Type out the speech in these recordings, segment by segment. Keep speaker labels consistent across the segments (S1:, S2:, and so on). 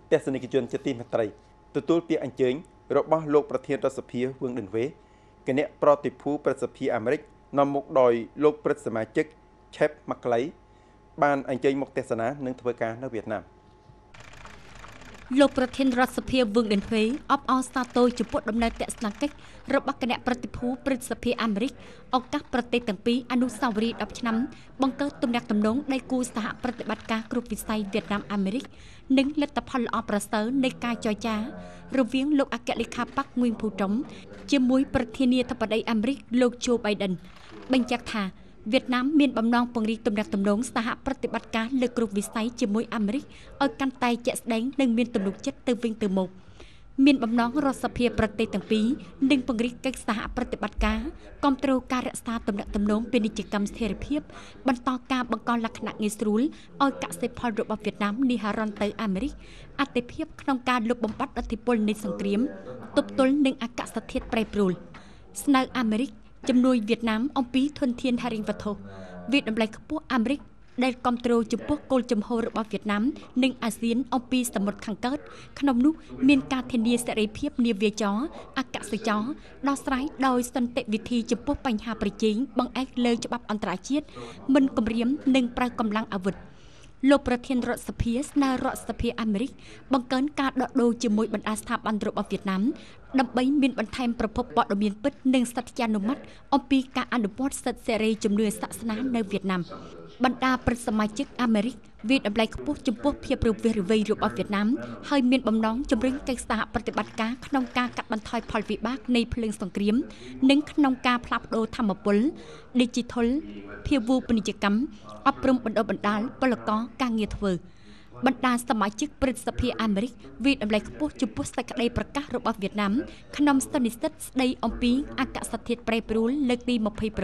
S1: ទស្សនិកជនជាទីមេត្រីទទួលពាក្យអញ្ជើញរបស់លោកប្រធានរដ្ឋសភាវឿងដិនវេគណៈប្រតិភូប្រសិទ្ធិអាមេរិកនាំមុខដោយលោកព្រឹទ្ធសមាជិក Chep Macklay បានអញ្ជើញមកទស្សនានិងធ្វើការនៅវៀតណាម
S2: លោកប្រធានរដ្ឋសភាវឿងដិនវេអបអរសាទរចំពោះដំណើរទស្សនកិច្ចរបស់គណៈប្រតិភូព្រឹទ្ធសភាអាមេរិកឱកាសប្រទេសទាំងពីរអនុស្សាវរីយ៍10ឆ្នាំបង្កើតទំនាក់ទំនងដៃគូសហប្រតិបត្តិការគ្រប់វិស័យវៀតណាមអាមេរិកនិងលទ្ធផលល្អប្រសើរនៃការចរចារវាងលោកអគ្គលេខាបកងុយភូតុំជាមួយប្រធានាធិបតីអាមេរិកលោកโจ Biden បញ្ជាក់ថាវៀតណាមមានបំណងពង្រីកទំនាក់ទំនងសហប្រតិបត្តិការលើគ្រប់វិស័យជាមួយអាមេរិកឲ្យកាន់តែជាក់ស្ដែងនិងមានទំនុកចិត្តទៅវិញទៅមកមានបំណងរដ្ឋសភាប្រទេសទាំងពីរនឹងពង្រីកកិច្ចសហប្រតិបត្តិការគាំទ្រការរក្សាទំនាក់ទំនងពាណិជ្ជកម្មស្ថិរភាពបន្តការបង្កលក្ខណៈងាយស្រួលឲ្យកសិផលរបស់វៀតណាមនេះហរ៉ន់ទៅអាមេរិកអតិភិបក្នុងការលុបបំបាត់ឥទ្ធិពលនៃសង្គ្រាមទប់ទល់នឹងអាកាសធាតុប្រែប្រួលស្នើអាមេរិកជំនួយវៀតណាមអំពីធនធានហិរញ្ញវត្ថុវិតម្លៃខ្ពស់អាមេរិកដែលគាំទ្រចំពោះគោលជំហររបស់វៀតណាមនិងអាស៊ានអំពីសមុទ្រខាងកើតក្នុងនោះមានការធានាសេរីភាពនាវាចរអាកាសចរដោះស្រាយដោយសន្តិវិធីចំពោះបញ្ហាប្រជែងបង្អែកលើច្បាប់អន្តរជាតិមិនគំរាមនិងប្រើកម្លាំងអាវុធលោកប្រធានរដ្ឋសភាស្នើរដ្ឋសភាអាមេរិកបង្កើនការដកដូរជាមួយបណ្ដាស្ថាប័នរបស់វៀតណាមដើម្បីមានបន្ថែមប្រភពព័ត៌មានពិតនិងសត្យានុម័តអំពីការអនុវត្តសិទ្ធិសេរីជំនឿសាសនានៅវៀតណាមបណ្ដាប្រតិសមាជិកអាមេរិកវាតម្លៃខ្ពស់ចំពោះភាពរវិះរវៃរបស់វៀតណាមហើយមានបំណងជំរុញកិច្ចសហប្រតិបត្តិការក្នុងការកាត់បន្ថយផលវិបាកនៃភ្លើងសង្គ្រាមនិងក្នុងការផ្លាស់ប្ដូរថាមពល Digital ភាវូបនីយកម្មអប់រំបណ្ដុះបណ្ដាលពលករការងារធ្វើបណ្ដាសមាជិកព្រឹទ្ធសភាអាមេរិកវាតម្លៃខ្ពស់ចំពោះសេចក្តីប្រកាសរបស់វៀតណាមក្នុងសន្និសីទស្តីអំពីអាកាសធាតុប្រែប្រួលលើកទី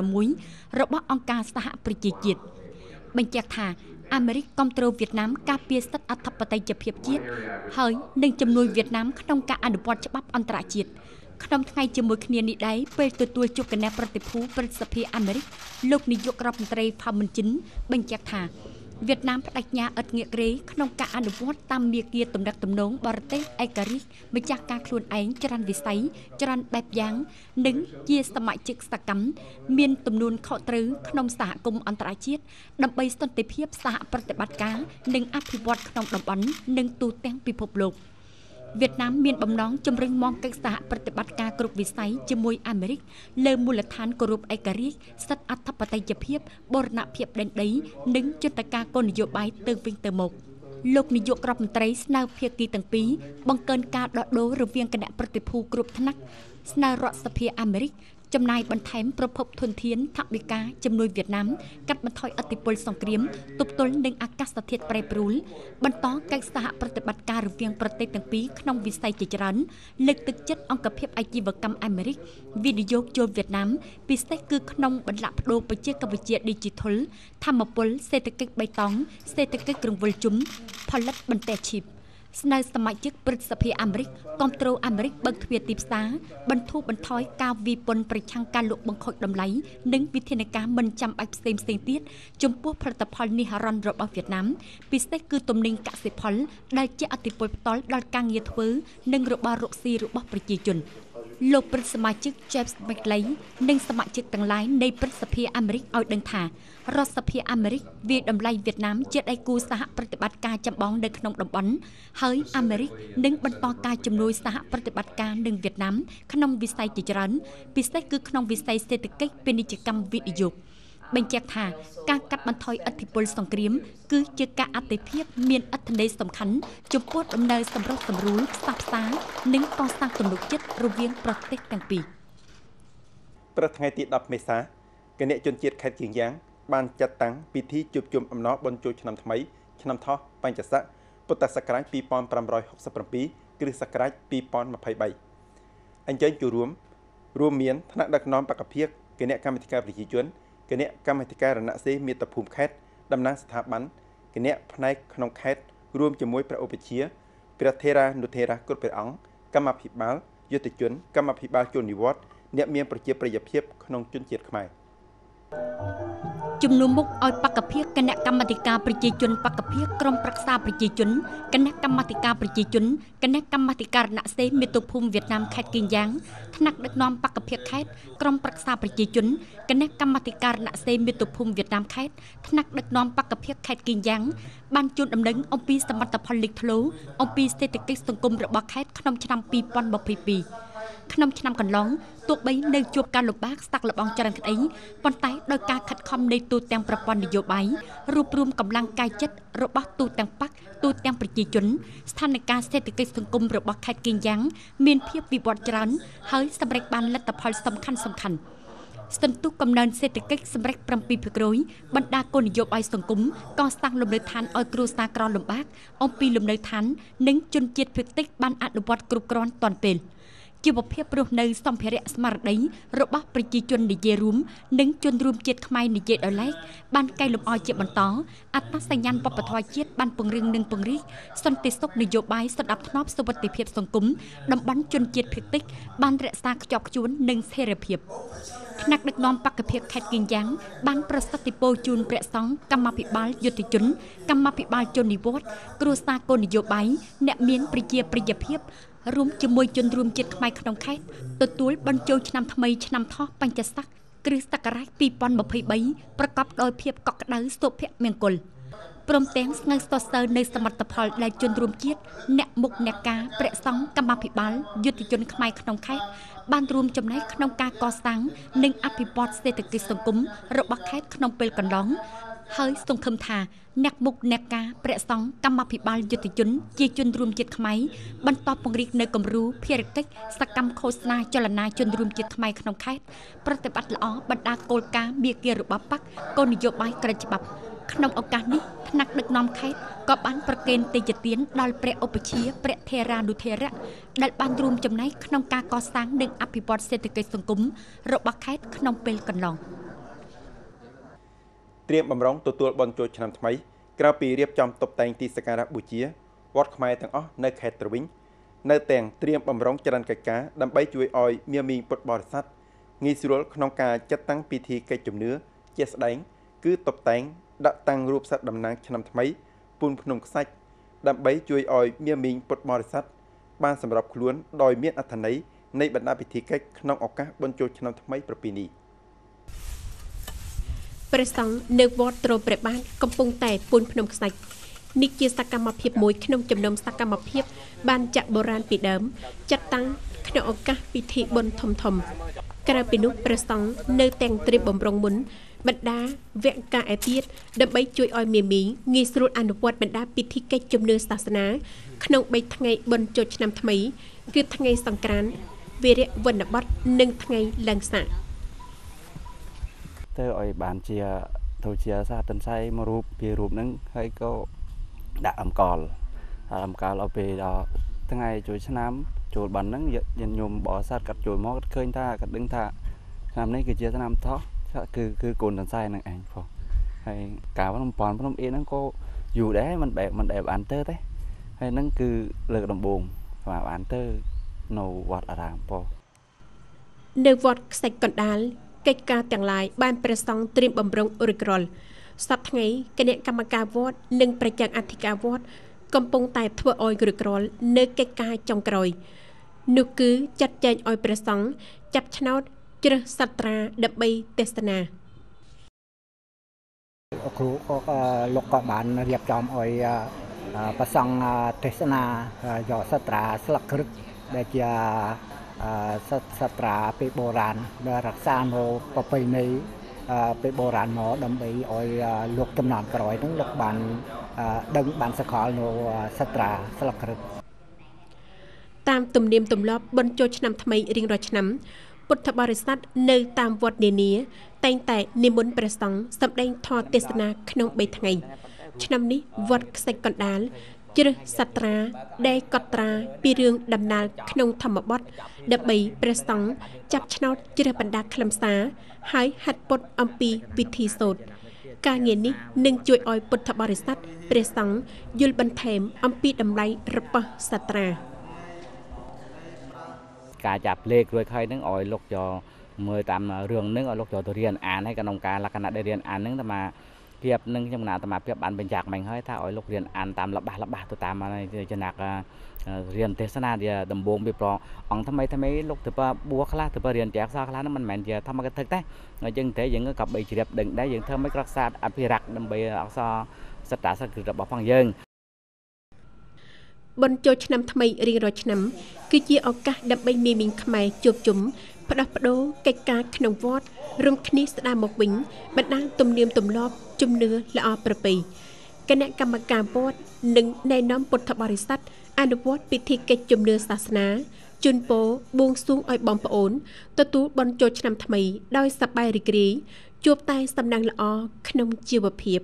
S2: 26របស់អង្គការសហប្រជាជាតិបញ្ជាក់ថាអាមេរិកគាំទ្រវៀតណាមការពារសិទ្ធិអធិបតេយ្យភាពជាតិហើយនឹងជំនួយវៀតណាមក្នុងការអនុវត្តច្បាប់អន្តរជាតិក្នុងថ្ងៃជាមួយគ្នានេះដែរពេលទទួលជួបគណៈប្រតិភូព្រឹទ្ធសភាអាមេរិកលោកនាយករដ្ឋមន្ត្រីផាមិនជិនបញ្ជាក់ថាវៀតណាមបដិញ្ញាឥតងាកក្រេក្នុងការអនុវត្តតាមមាគ៌ាទំនាក់ទំនងបរទេសឯករាជ្យម្ចាស់ការខ្លួនឯងច្រើនវិស័យច្រើនបែបយ៉ាងនិងជាសមាជិកសកម្មមានទំនួលខុសត្រូវក្នុងសហគមន៍អន្តរជាតិដើម្បីសន្តិភាពសហប្រតិបត្តិការនិងអភិវឌ្ឍក្នុងតំបន់និងទូទាំងពិភពលោកវៀតណាមមានបំណងជំរុញមកកិច្ចសហប្រតិបត្តិការគ្រប់វិស័យជាមួយអាមេរិកលើមូលដ្ឋានគោរពឯករាជ្យសិទ្ធិអធិបតេយ្យភាពបូរណភាពដែនដីនិងយុទ្ធការគោលនយោបាយទៅវិញទៅមកលោកនាយករដ្ឋមន្ត្រីស្នើភាគីទាំងពីរបង្កើនការដកដូររវាងគណៈប្រតិភូគ្រប់ថ្នាក់ស្នើរដ្ឋសភាអាមេរិកចំណាយបន្ថែមប្រភពធនធានថវិកាជំនួយវៀតណាមកាត់បន្ថយឥទ្ធិពលសង្គ្រាមទប់ទល់នឹងអាកាសធាតុប្រែប្រួលបន្តកិច្ចសហប្រតិបត្តិការរវាងប្រទេសទាំងពីរក្នុងវិស័យជាច្រើនលើកទឹកចិត្តអង្គភាពអាជីវកម្មអាមេរិកវិនិយោគចូលវៀតណាមពិសេសគឺក្នុងបន្លាក់ប្ដូរបច្ចេកវិទ្យា Digital ថាមពលសេដ្ឋកិច្ចបៃតងសេដ្ឋកិច្ចគ្រឹងវិលជុំផលិតបន្ទះឈីបស្នើសមាជិកព្រឹទ្ធសភាអាមេរិកគាំទ្រអាមេរិកបើកទ្វារទីផ្សារបន្ធូរបន្ថយការវាយពន្ធប្រឆាំងការលក់បង្ខូចតម្លៃនិងវិធានការមិនចាំបាច់ផ្សេងៗទៀតចំពោះផលិតផលនេះហរ៉ន់របស់វៀតណាមពិសេសគឺទំនិញកសិផលដែលជាឥទ្ធិពលផ្ទាល់ដល់ការងារធ្វើនិងរបររកស៊ីរបស់ប្រជាជនលោកព្រឹទ្ធសមាជិក James Macklay និងសមាជិកទាំងឡាយនៃព្រឹទ្ធសភាអាមេរិកឲ្យដឹងថារដ្ឋសភាអាមេរិកវាតម្លៃវៀតណាមជាដៃគូសហប្រតិបត្តិការចម្បងនៅក្នុងតំបន់ហើយអាមេរិកនឹងបន្តការជំនួយសហប្រតិបត្តិការនឹងវៀតណាមក្នុងវិស័យជាច្រើនពិសេសគឺក្នុងវិស័យសេដ្ឋកិច្ចពាណិជ្ជកម្មវិនិយោគបញ្ជាក់ថាការកាត់បន្ថយឥទ្ធិពលសង្គ្រាមគឺជាការអតិភិបមានអត្ថន័យសំខាន់ចំពោះដំណើរសម្រុះសម្រួលផ្សះផ្សានិងកសាងទំនុកចិត្តរវាងប្រទេសទាំងពីរ
S1: ព្រឹកថ្ងៃទី10មេសាគណៈជនជាតិខេត្តគៀងយ៉ាងបានចាត់តាំងពិធីជួបជុំអំណរបុណ្យចូលឆ្នាំថ្មីឆ្នាំថោះបញ្ញស័កពុទ្ធសករាជ2567គ្រិស្តសករាជ2023អញ្ជើញចូលរួមមានថ្នាក់ដឹកនាំបកភិកគណៈកម្មាធិការប្រជាជនគណៈកម្មាធិការរណសិរ្សមាតុភូមិខេត្តតំណាងស្ថាប័នគណៈផ្នែកក្នុងខេត្តរួមជាមួយព្រះឧបជាព្រះថេរានុថេរាគ្រប់ព្រះអង្គកម្មាភិបាលយុទ្ធជនកម្មាភិបាលជននិវត្តន៍អ្នកមានប្រជាប្រិយភាពក្នុងជនជាតិខ្មែរ
S2: ជំនុំមុខឲ្យបកភិគណៈកម្មាធិការប្រជាជនបកភិក្រមប្រឹក្សាប្រជាជនគណៈកម្មាធិការប្រជាជនគណៈកម្មាធិការណសេមាតុភូមិវៀតណាមខេត្តគីយ៉ាងថ្នាក់ដឹកនាំបកភិខេត្តក្រមប្រឹក្សាប្រជាជនគណៈកម្មាធិការណសេមាតុភូមិវៀតណាមខេត្តថ្នាក់ដឹកនាំបកភិខេត្តគីយ៉ាងបានជូនដំណឹងអំពីសមិទ្ធផលលេចធ្លោអំពីសេដ្ឋកិច្ចសង្គមរបស់ខេត្តក្នុងឆ្នាំ2022ក្នុងឆ្នាំកន្លងទោះបីនៅជួបការលំបាកស្តាក់លបងច្រើនក្តីប៉ុន្តែដោយការខិតខំនៃទូទាំងប្រព័ន្ធនយោបាយរួបរวมកម្លាំងកាយចិត្តរបស់ទូទាំងបកទូទាំងប្រជាជនស្ថានភាពសេដ្ឋកិច្ចសង្គមរបស់ខេត្តគីយ៉ាងមានភាពវិវត្តច្រើនហើយសម្រេចបានលទ្ធផលសំខាន់សន្ទុះកំណើនសេដ្ឋកិច្ចសម្រេច 7% បណ្ដាគោលនយោបាយសង្គមកសាងលំនៅឋានឲ្យគ្រួសារក្រលំបាកអំពីលំនៅឋាននិងជនជាតិភាគតិចបានអនុវត្តគ្រប់គ្រាន់ទាន់ពេលជីវភាពរស់នៅសម្ភារៈស្មារតីរបស់ប្រជាជននិយាយរួមនិងជនរួមជាតិខ្មែរនិយាយដោយឡែកបានកែលម្អជាបន្តអត្តសញ្ញាណវប្បធម៌ជាតិបានពង្រឹងនិងពង្រីកសន្តិសុខនយោបាយសណ្ដាប់ធ្នាប់សុវត្ថិភាពសង្គមតំបន់ជនជាតិភាគតិចបានរក្សាខ្ជាប់ខ្ជួននិងស្ថិរភាពថ្នាក់ដឹកនាំបកភិខេត្តគីយ៉ាងបានប្រសិទ្ធិពរជូនព្រះសង្ឃកម្មាភិបាលយុទ្ធជនកម្មាភិបាលជននិវត្តន៍គ្រួសារគោលនយោបាយអ្នកមានប្រជាប្រិយភាពរួមជាមួយជនរួមជាតិខ្មែរក្នុងខេត្តទទួលបញ្ចូលឆ្នាំថ្មីឆ្នាំថោះបញ្ញស័កគ្រិស្តសករាជ2023ប្រកបដោយភាពកក់ក្ដៅសុភមង្គលព្រមទាំងស្ងើសរសើរនៅសមិទ្ធផលដែលជនរួមជាតិអ្នកមុខអ្នកការព្រះសង្ឃកម្មាភិបាលយុទ្ធជនខ្មែរក្នុងខេត្តបានរួមចំណែកក្នុងការកសាងនិងអភិវឌ្ឍសេដ្ឋកិច្ចសង្គមរបស់ខេត្តក្នុងពេលកន្លងហើយសង្ឃឹមថាអ្នកមុខអ្នកការព្រះសង្ឃកម្មាភិបាលយុទ្ធជនជាជនរួមជាតិខ្មែរបន្តពង្រីកនៅគំរូភារកិច្ចសកម្មឃោសនាចលនាជនរួមជាតិខ្មែរក្នុងខេត្តប្រតិបត្តិល្អបណ្ដាគោលការណ៍មាគ៌ារបស់បកគោលនយោបាយក្រឹតច្បាប់ក្នុងឱកាសនេះថ្នាក់ដឹកនាំខេត្តក៏បានប្រគេនទេយ្យទានដល់ព្រះឧបជាព្រះថេរានុថេរៈដែលបានរួមចំណែកក្នុងការកសាងនិងអភិវឌ្ឍសេដ្ឋកិច្ចសង្គមរបស់ខេត្តក្នុងពេលកន្លង
S1: ត្រៀមបំរុងទទួលបុណ្យចូលឆ្នាំថ្មីក្រៅពីរៀបចំតុបតែងទីសក្ការៈបូជាវត្តខ្មែរទាំងអស់នៅខេត្តត្រវិញនៅទាំងត្រៀមបំរុងចរន្តកិច្ចការដើម្បីជួយឲ្យមាមីពុទ្ធបរិស័ទងាយស្រួលក្នុងការចាត់តាំងពិធីកិច្ចជំនឿជាស្ដែងគឺតុបតែងដាក់តាំងរូបសត្វតំណាងឆ្នាំថ្មីពូនភ្នំខ្សាច់ដើម្បីជួយឲ្យមាមីពុទ្ធបរិស័ទបានសម្របខ្លួនដោយមានអត្ថន័យនៃបណ្ដាពិធីកិច្ចក្នុងឱកាសបុណ្យចូលឆ្នាំថ្មីប្រពៃណី
S3: ព្រះសង្ឃនៅវត្តទ្រព្រះបាទកំពុងតែពូនភ្នំខ្សាច់នេះជាសកម្មភាពមួយក្នុងចំណោមសកម្មភាពបានចាក់បុរាណពីដើមចាត់តាំងក្នុងឱកាសពិធីបុណ្យធំក្រៅពីនោះព្រះសង្ឃនៅទាំងត្រៀមបំរុងមុនបណ្ដាវគ្គការឯទៀតដើម្បីជួយឲ្យមាមីងាយស្រួលអនុវត្តបណ្ដាពិធីកិច្ចជំនឿសាសនាក្នុង3ថ្ងៃបុណ្យចូលឆ្នាំថ្មីគឺថ្ងៃសង្ក្រាន្តវីរៈវណ្ណបតនិងថ្ងៃឡើងសាក
S4: ទៅឲ្យបានជាទៅជាសាទិនស័យមួយរូបពីរូបហ្នឹងហើយក៏ដាក់អង្កលឲ្យពេលដល់ថ្ងៃចូលឆ្នាំចូលបន់ហ្នឹងញាតិញោមបរិស័ទកាត់ចូលមកឃើញថាគាត់ដឹងថាឆ្នាំនេះគឺជាឆ្នាំថោះគឺកូនតន្សៃហ្នឹងឯងផងហើយការភ្នំអ៊ីហ្នឹងក៏យូរដែរមិនដែលបានទៅទេហើយហ្នឹងគឺលើកដំបូងបាទបានទៅនៅវត្តអារាមផង
S3: នៅវត្តខ្សាច់កណ្ដាលកិច្ចការទាំងឡាយបានព្រះសង្ឃត្រៀមបំរុងរួចរាល់សប្តាហ៍ថ្ងៃគណៈកម្មការវត្តនិងប្រជាអធិការវត្តកំពុងតែធ្វើឲ្យរួចរាល់នៅកិច្ចការចុងក្រោយនោះគឺចាត់ចែងឲ្យព្រះសង្ឃចាប់ឆ្នោតជ្រើសសត្រាដើម្បីទេសនា
S5: គ្រូក៏លោកក៏បានរៀបចំឲ្យព្រះសង្ឃទេសនាយកសត្រាស្លឹកគ្រឹកដែលជាសត្រាពីបុរាណដែលរក្សានៅប្រពៃណីពីបុរាណមកដើម្បីឲ្យលោកចំនួនក្រោយហ្នឹងលោកបានដឹងបានសកលនៅសត្រាស្លឹកគ្រឹក
S3: តាមទំនៀមទម្លាប់បុណ្យចូលឆ្នាំថ្មីរៀងរាល់ឆ្នាំពុទ្ធបរិស័ទនៅតាមវត្តនានាតែងតែនិមន្តព្រះសង្ឃសម្ដែងធម៌ទេសនាក្នុង3ថ្ងៃឆ្នាំនេះវត្តខ្សាច់កណ្ដាលជ្រើសសត្រាដែលកត់ត្រាពីរឿងដំណើរក្នុងធម្មបទដើម្បីព្រះសង្ឃចាប់ឆ្នោតជ្រើសបណ្ដាខ្លឹមសារហើយហាត់ពុតអំពីវិធីសូត្រការងារនេះនឹងជួយឲ្យពុទ្ធបរិស័ទព្រះសង្ឃយល់បន្ថែមអំពីតម្លៃរបស់សត្រា
S4: ការចាប់លេខរួចហើយនឹងឲ្យលោកយក mời tạm rường nước ở lúc cho tôi riêng án hay cả nông ca là cái để riêng án nước mà việc nâng trong nào mà việc bán bên chạc mình hơi thao ở lúc riêng án tạm lập ba tôi tạm mà này cho nạc riêng thế sana thì đầm buông bị pro ông tham mấy lúc từ bua khá từ riêng chạc sao khá nó mình mẹn giờ tham cái thực tế nói chân thế những cái cặp bị chỉ đẹp đừng đấy những thơm mấy các sa áp rạc đầm bị so sát trả sát cực bỏ phong dân
S3: บนโจชนำทำไมเรียงรอยชนำคือเจียออกกะดับใบมีมิงขมายจูบจุ๋มพระดับพระโดไก่กาขนมวอดรวมคณิสดาหมกวิงบรรดาตุ่มเนียมตุ่มลอบจุ่มเนื้อและอประปีคณะกรรมการวอดหนึ่งในน้อมปุถบริษัทอนุวัตพิธีเกจุ่มเนื้อศาสนาจุนโปบวงสูงอ้อยบอมปะโอนตัวตูบนโจชนำทำไมดอยสบายริกรีจูบใต้สำนักละอขนมจีวเพียบ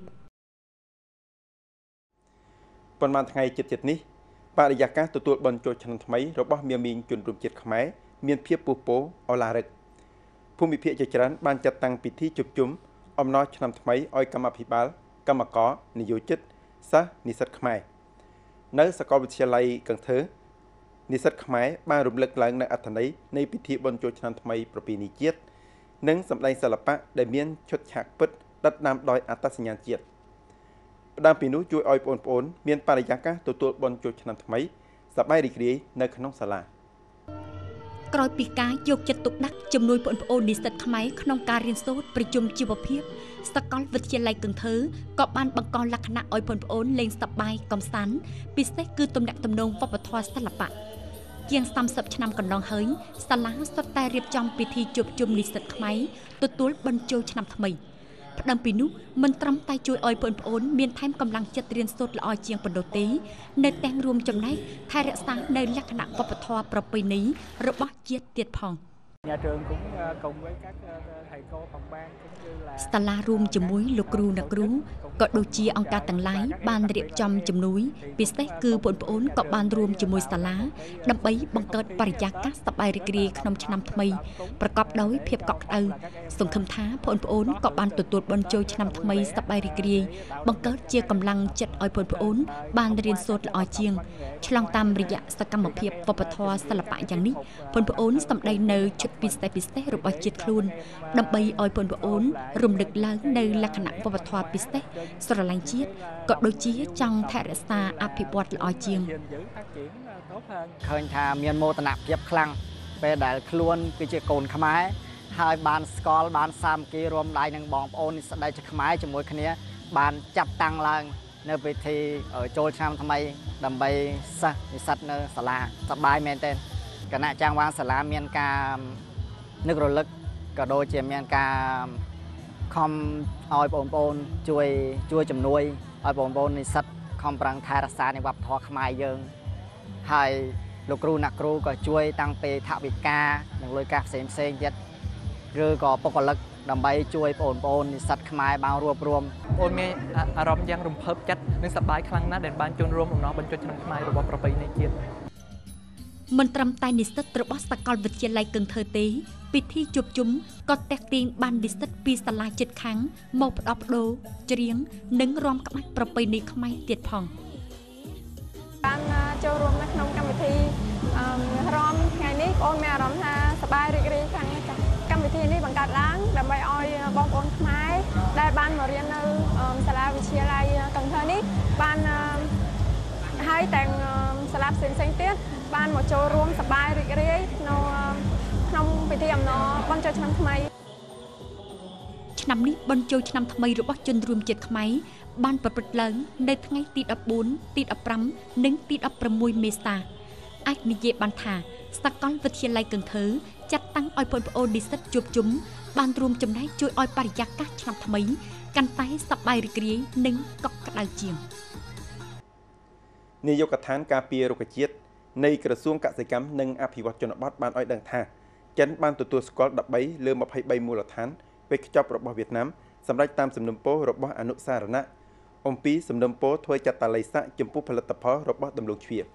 S1: ประมาณไง7นี้บริยาการตัวบนโจชนทำไมเราบอกมีจุนรุมจิตขมายเมียนเพียบปูโปอลาริกผู้มีเพียรจัดบานจัดตั้งปิดที่จุบจุ้มอมน้อยชนทำไมอ้อยกรรมพิบาลกรรมกรนิยจิตซะนิสัตขมายในสกอวิทยาลัยกังเถอนิสัตขมายบ้านรุมเล็กหลังในอัฐนัยในพิธีบนโจชนทำไมประเพณีเจียดนึ่งสำแดงศิลปะได้เมียนชดฉากปิดดัดน้ำดอยอัตสัญญาณเจียดดามปีนู้ช่วยอ้อยปนเมียนปริยาการตัวบนโจชนทำไมสบายดีกรีในขนมสลากรอยปีกายยกจัดตุกนักจำนวนปนโอนนิสิตขมายขนมการเรียนโซดประจุมจีวเพียบสกอลวิทยาลัยกังเถอกอบานบังกรลักษณะอ้อยปนโอนเลงสบายกำสันปีเซคือตำแหน่งตำนงปปทศิลปะเกียงซ้ำสับชนำกันลองเฮยสลาสแต่เรียบจำพิธีจุบจุมนิสิตขมายตัวบรรจุชนำทำไมดังปีนู้มันตรำไตช่วยอ้อยปนโอนเมียนไทม์กำลังจัดเรียนสดละอ้อยเจียงปนโดตีในแต่งรวมจำได้ไทยรักษาในลักษณะปปทประเพณีระบอบเจียดเตียดพอง
S6: nhà trường cũng cùng với các thầy cô phòng ban cũng như là
S2: สตาลารูมจมุ้ยลูกครูนักรู้ก็โดยเชียองการต่างหลายบานเรียบจำจำนุ้ยพิเศษคือปนโอนก็บานรวมจมุ้ยสตาลาดำไปบังเกิดปริยากัสสบายริกรีขนมชนำทำไมประกอบโดยเพียบกอกส่งคำท้าปนโอนก็บานตัวบนโจชนำทำไมสบายริกรีบังเกิดเจียกำลังจัดอ้อยปนโอนบานเรียนโซดละอ้อยเจียงฉลองตามระยะสกรรมเพียบปปทศิลปะอย่างนี้ปนโอนสำได้เนยชุดพิเศษรูปจิตคลุนดำไปอ้อยปนโอนรวมดึกล้างในลักษณะปปทพิเศษสระลังจิตก็โดยเชียจังแทรสตาอภิวัตละอ้อยเจียง
S6: เคยทำเมียนโมตนาเพียบคลังไปได้คลุนคือเจ้าโกนขมายให้บานสกอลบานซามกีรวมได้หนึ่งบองโอนได้จะขมายจมูกคนนี้บานจับตังลังในพิธีโจลชามทำไมดำไปซะนิสัตเนสลาสบายเมนเทนขณะจ้างวางสลาเมียนกานึกระลึกก็โดยเจียมเมียนกาคอมออยปนช่วยจำนวนออยปนนิสัตคอมปรังไทยรักษาในวัดทอขมายยังให้ลูกครูนักครูก็ช่วยตั้งเปถาวิกาหนึ่งเลยกาเซมยัดหรือก็ปกติดำไปช่วยปนนิสัตขมายบางรวบรวม
S7: โอนมีอารมณ์ยังรุมเพิบจัดนึกสบายครั้งนั้นเด่นบานจนรวมของน้องบรรจุชนขมายระบบประเพณีเกียรติ
S2: มันตรำไตนิสิตระบบสกอลวิทยาลัยกังเถอตีปิดที่จุบจุ้มก็แตกตีนบันนิสิตปีสลายจิตขังโมปดอบโดเจียงนึ่งรวมกับประเพณีขมายเตียดพอง
S8: การเจ้ารวมนักนำกรรมวิธีรวมไงนี้โอนมีอารมณ์สบายรีครั้งกรรมวิธีนี้บังคับล้างดับใบอ้อยบองโอนขมายได้บ้านมาเรียนในสลาวิทยาลัยกังเถอนี้บ้านให้แต่งสลับเส้นเตี้ยบ้านหมดโจรวมสบายรีนมไปเที่ยมบรรจุชนำทำไม
S2: ชนำนี้บรรจุชนำทำไมหรือว่าจนรวมเจ็ดขมายบ้านประปรเลิงในทั้งไงตีดับบุญตีดับปรำนึ่งตีดับประมุยเมษาไอ้นิเยบันธาสกอลวิทยาลัยกังเถอจัดตั้งอ้อยปนโอดิสจุบจุ้มบ้านรวมจำได้ช่วยอ้อยปริยากัชนำทำไมกันไตสบายริกรีนึ่งกอกกระดาเจียง
S1: นายกฐานการปีรุกจิตในกระทรวงเกษตรกรรมนึ่งอภิวัตชนบทบ้านอ้อยดังท่าจันบ้านตัวสกอลดับใบเลื่อมมาให้ใบมูลฐานไปขจับระบบเวียดนามสำหรับตามสำนวนโประบบอนุสารณะองปีสำนวนโปถวยจัตตาไลซะจมพูผลิตภัณฑ์ระบบดำรงชีวิต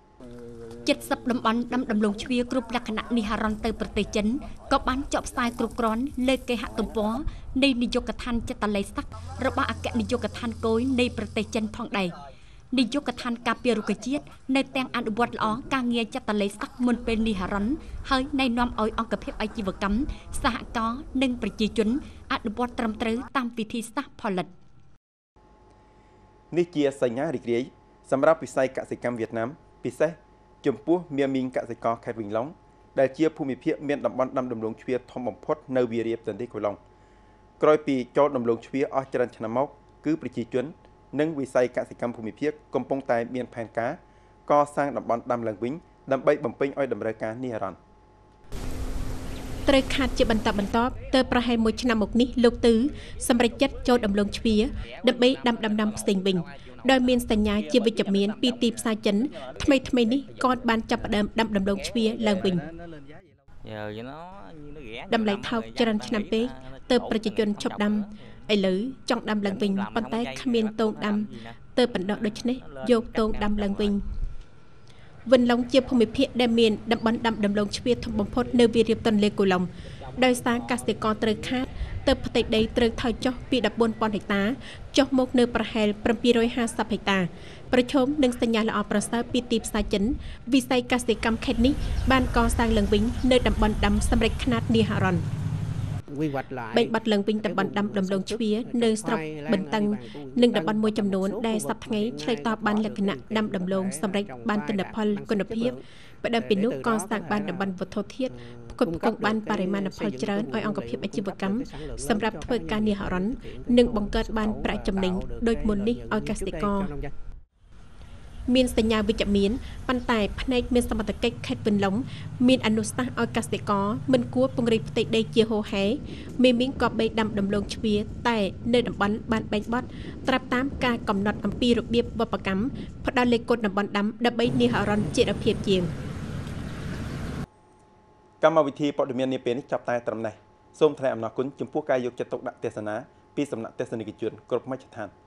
S2: 70ดำบันดำรงชีวิตกรุ๊ปลักษณะนิหารเตอร์ประเทศจีนก็บ้านจอบสไตล์กรุ๊ปกรอนเลกเกหะตุ่มป้อในนิยกทันจัตตาไลซักระบบอากาศนิยกทันโกยในประเทศจีนพองใดនាយកដ្ឋានការពាររុក្ខជាតិនៅទាំងអនុវត្តល្អការងារចាត់តលេសាក់មុនពេលនេះហរ៉ុនហើយណែនាំឲ្យអង្គភាពអាជីវកម្មសហករណ៍និងប្រជាជនអនុវត្តត្រឹមត្រូវតាមវិធីសាស្ត្រផលិត
S1: នេះជាសញ្ញារីករាយសម្រាប់វិស័យកសិកម្មវៀតណាមពិសេសចំពោះមាមីងកសិករខេត្តវិញឡុងដែលជាភូមិភាគមានតំបន់ដាំដំឡូងជ្វាធំបំផុតនៅវារីបប្រទេសកូឡុងក្រោយពីចូលដំឡូងជ្វាអស់ច្រើនឆ្នាំមកគឺប្រជាជននិងវិស័យកសិកម្មភូមិភាគកំពុងតែមានផែនការកសាងតំបន់ដាំឡើងវិញដើម្បីបំពេញឲ្យតម្រូវការនេះរ៉ាន់
S3: ត្រូវខាត់ជាបន្តទៅប្រហែល1ឆ្នាំមកនេះលោកទឺសម្រេចចិត្តចូលដំឡូងជ្វាដើម្បីដាំដំណាំផ្សេងវិញដោយមានសញ្ញាជាវិជ្ជមានពីទីផ្សារចិនថ្មីនេះគាត់បានចាប់ផ្ដើមដាំដំឡូងជ្វាឡើងវិញតម្លៃថោកច្រើនឆ្នាំពេកទៅប្រជាជនឈប់ដាំឥឡូវចង់ដាំឡើងវិញប៉ុន្តែគ្មានតោងដាំទៅបណ្ដោះដូច្នេះយកតោងដាំឡើងវិញវិនឡុងជាភូមិភាគដែលមានតំបន់ដាំដំឡូងជ្វាធំបំផុតនៅវារីបទន្លេកូឡុងដោយសារកសិករត្រូវខាតទៅផ្ទៃដីត្រូវថយចុះពី 14,000 ហិកតាចុះមកនៅប្រហែល 750 ហិកតាប្រឈមនឹងសញ្ញាល្អប្រសើរពីទីផ្សារចិនវិស័យកសិកម្មខេត្តនេះបានកសាងឡើងវិញនៅតំបន់ដាំសម្រេចខ្នាតនីហរ៉ុនបែកបាត់ឡើងវិញតំបន់ដាំដំឡូងជ្វានៅស្រុកបន្ទឹងនិងតំបន់មួយចំនួនដែលសប្តាហ៍ថ្ងៃឆ្លើយតបបានលក្ខណៈដាំដំឡូងសម្រេចបានទិន្នផលគុណភាពបដិពីនោះក៏សាងបានតំបន់វត្ថុធាតុផ្គត់ផ្គង់បានបរិមាណផលច្រើនឲ្យអង្គភាពអាជីវកម្មសម្រាប់ធ្វើការនីហរ៉ុននិងបង្កើតបានប្រាក់ចំណេញដូចមុននេះឲ្យកសិករមានសញ្ញាវិជ្ជមានប៉ុន្តែផ្នែកមានសមត្ថកិច្ចខេត្តវិនឡុងមានអនុសាសន៍ឲ្យកសិករមិនគួរពង្រីកផ្ទៃដីជាហូរហែមេមីងក៏បីដាំដំឡូងជ្វាតែនៅតំបន់បានបែកបាត់ត្រាប់តាមការកំណត់អំពីរបៀបវប្បកម្មផ្ដល់លេខកូដតំបន់ដាំដើម្បីនីហរ៉ុនជារភាពជាង
S1: កម្មវិធីព័ត៌មាននាពេលនេះចាប់តែត្រឹមនេះសូមថ្លែងអំណរគុណចំពោះការយកចិត្តទុកដាក់ទេសនាពីសំណាក់ទស្សនិកជនគ្រប់មជ្ឈដ្ឋាន